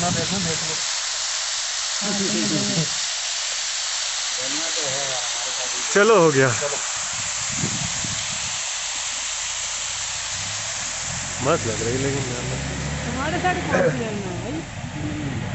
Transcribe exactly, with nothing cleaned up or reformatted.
देखो देख लो। चलो हो गया। चलो। मस्त लग रही लेकिन यार। हमारे साइड कौन सी लाइन है भाई?